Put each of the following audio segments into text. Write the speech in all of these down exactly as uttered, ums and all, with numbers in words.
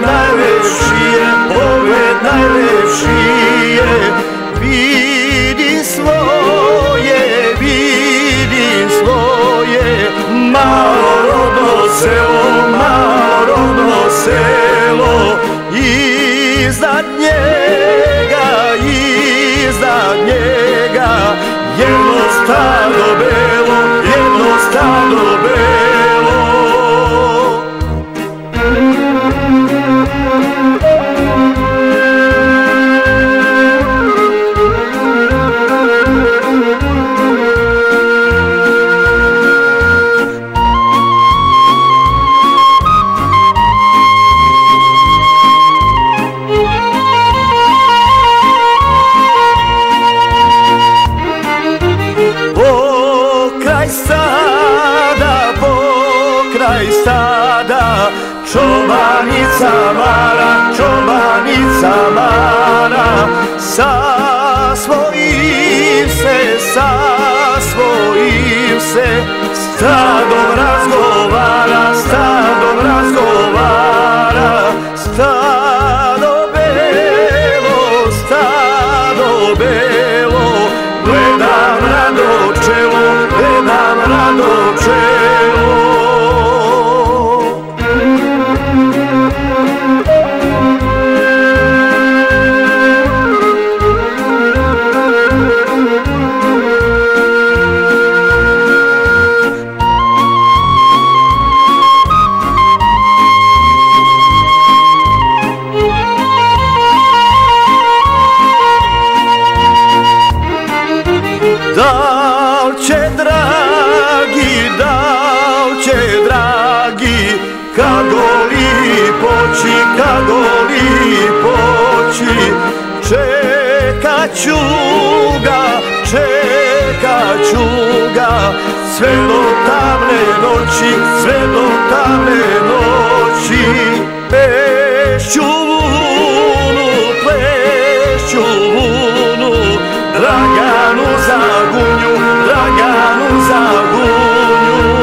najlepši je, pogled najlepši je. Vidim svoje, vidim svoje, malo rodno selo, malo rodno selo. Iznad njega, iznad njega, jedno stado belo, jedno stado belo. Pokraj stada, pokraj stada, čobanica mala, čobanica mala. Sa svojim se, sa svojim se stadom razgovara, stadom razgovara. Stado belo, stado belo, gledam rado čelo, gledam rado čelo. Dal će dragi, dal će dragi, kako li poći, kako li poći. Čekat ću ga, čekat ću ga, sve do tamne noći, sve do tamne noći. Plešću vunu, plešću vunu, Draganu za gunju, Draganu za gunju.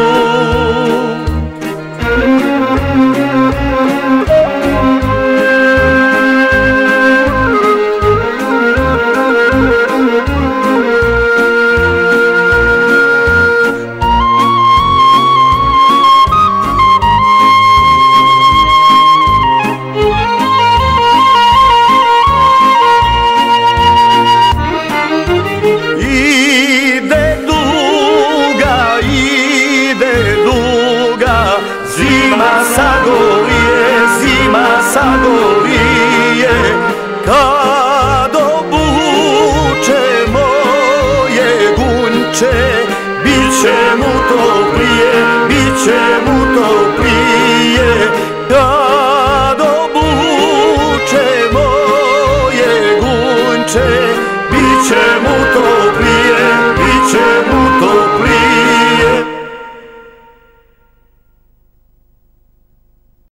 Zima sagolije, zima sagolije, kad obuče moje gunče, bit će mu toplije, bit će mu toplije.